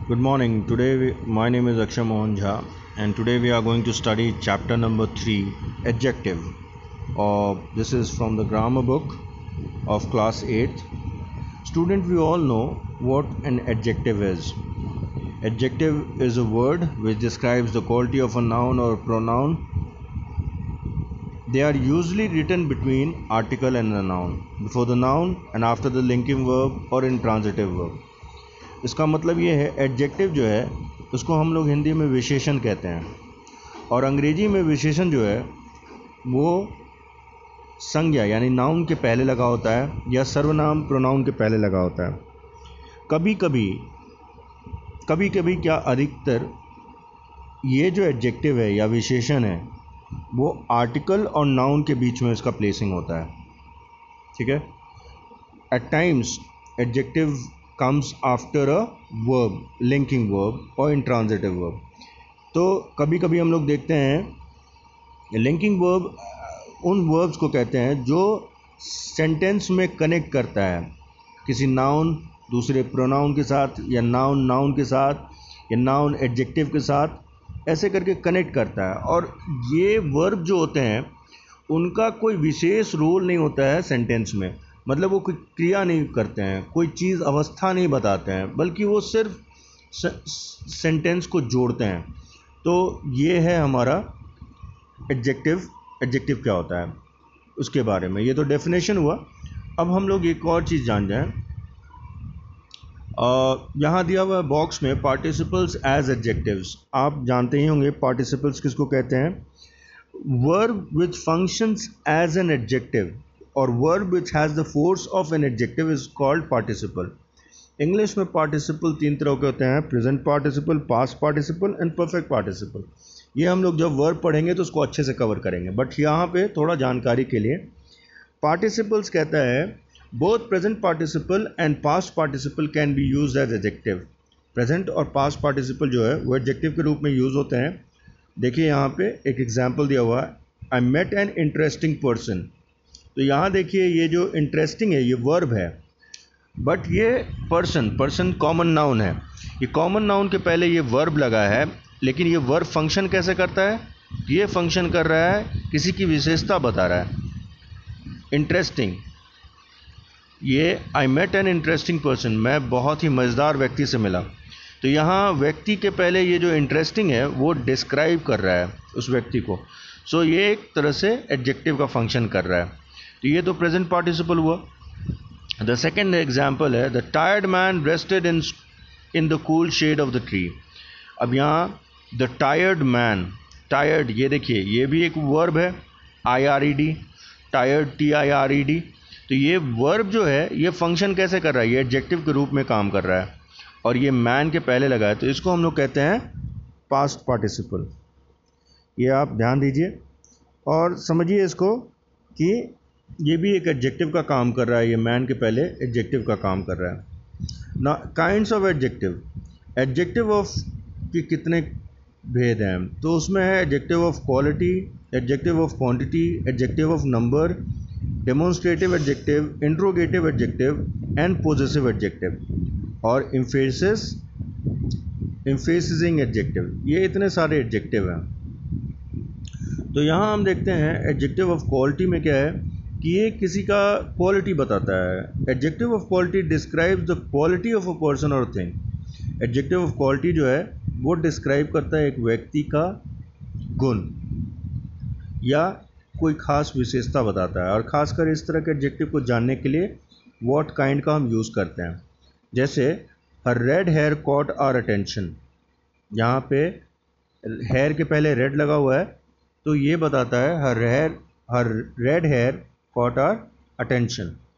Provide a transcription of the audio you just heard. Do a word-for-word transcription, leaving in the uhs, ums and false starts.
Good morning. Today we, my name is Akshay Mohan Jha, and today we are going to study chapter number three, adjective. Uh, this is from the grammar book of class eighth. Student, we all know what an adjective is. Adjective is a word which describes the quality of a noun or pronoun. They are usually written between article and a noun, before the noun and after the linking verb or intransitive verb. इसका मतलब ये है adjective जो है उसको हम लोग हिंदी में विशेषण कहते हैं, और अंग्रेजी में विशेषण जो है वो संज्ञा यानी नाउन के पहले लगा होता है या सर्वनाम प्रोनाउन के पहले लगा होता है। कभी कभी कभी कभी क्या अधिकतर ये जो एडजेक्टिव है या विशेषण है वो आर्टिकल और नाउन के बीच में इसका प्लेसिंग होता है। ठीक है। At times adjective comes after a verb, linking verb और intransitive verb। तो कभी कभी हम लोग देखते हैं linking verb उन verbs को कहते हैं जो सेंटेंस में कनेक्ट करता है किसी नाउन दूसरे प्रोनाउन के साथ, या नाउन नाउन के साथ, या नाउन एडजेक्टिव के साथ, ऐसे करके कनेक्ट करता है। और ये वर्ब जो होते हैं उनका कोई विशेष रोल नहीं होता है सेंटेंस में, मतलब वो कोई क्रिया नहीं करते हैं, कोई चीज़ अवस्था नहीं बताते हैं, बल्कि वो सिर्फ सेंटेंस को जोड़ते हैं। तो ये है हमारा एडजेक्टिव। एडजेक्टिव क्या होता है उसके बारे में, ये तो डेफिनेशन हुआ। अब हम लोग एक और चीज़ जान जाएं। यहाँ दिया हुआ बॉक्स में पार्टिसिपल्स एज एडजेक्टिव्स। आप जानते ही होंगे पार्टिसिपल्स किसको कहते हैं। Verb which functions as an adjective और verb which has the force of an adjective is called participle. English में पार्टिसिपल तीन तरह के होते हैं, present participle, past participle and perfect participle. ये हम लोग जब वर्ब पढ़ेंगे तो उसको अच्छे से कवर करेंगे, बट यहाँ पे थोड़ा जानकारी के लिए पार्टिसिपल्स कहता है both present participle and past participle can be use as adjective. Present और पास्ट पार्टिसिपल जो है वो एडजेक्टिव के रूप में यूज़ होते हैं। देखिए यहाँ पे एक एग्जाम्पल दिया हुआ है, I met an interesting person. तो यहाँ देखिए ये जो इंटरेस्टिंग है ये वर्ब है, बट ये पर्सन पर्सन कॉमन नाउन है। ये कॉमन नाउन के पहले ये वर्ब लगा है, लेकिन ये वर्ब फंक्शन कैसे करता है, ये फंक्शन कर रहा है किसी की विशेषता बता रहा है। इंटरेस्टिंग, ये I met an interesting person, मैं बहुत ही मज़ेदार व्यक्ति से मिला। तो यहाँ व्यक्ति के पहले ये जो इंटरेस्टिंग है वो डिस्क्राइब कर रहा है उस व्यक्ति को। सो ये एक तरह से एडजेक्टिव का फंक्शन कर रहा है। तो ये तो प्रेजेंट पार्टिसिपल हुआ। द सेकेंड एग्जाम्पल है the tired man rested in in the cool shade of the tree. अब यहाँ द टायर्ड मैन, टायर्ड, ये देखिए ये भी एक वर्ब है, I R E D, tired, T I R E D. तो ये वर्ब जो है ये फंक्शन कैसे कर रहा है, ये एडजेक्टिव के रूप में काम कर रहा है, और ये मैन के पहले लगा है, तो इसको हम लोग कहते हैं पास्ट पार्टिसिपल। ये आप ध्यान दीजिए और समझिए इसको कि ये भी एक एडजेक्टिव का काम कर रहा है, ये मैन के पहले एडजेक्टिव का काम कर रहा है ना। Kinds of adjective, adjective of के कितने भेद हैं, तो उसमें है adjective of quality, adjective of quantity, adjective of number, demonstrative adjective, interrogative adjective and possessive adjective, और एम्फेसिस एम्फेसिजिंग एडजेक्टिव। ये इतने सारे एडजेक्टिव हैं। तो यहाँ हम देखते हैं एडजेक्टिव ऑफ क्वालिटी में क्या है कि ये किसी का क्वालिटी बताता है। Adjective of quality describes the quality of a person और थिंग। एडजेक्टिव ऑफ क्वालिटी जो है वो डिस्क्राइब करता है एक व्यक्ति का गुण या कोई खास विशेषता बताता है, और ख़ासकर इस तरह के एडजेक्टिव को जानने के लिए व्हाट काइंड का हम यूज़ करते हैं। जैसे her red hair caught our attention, यहाँ पे हेयर के पहले रेड लगा हुआ है, तो ये बताता है her hair her red hair caught our attention.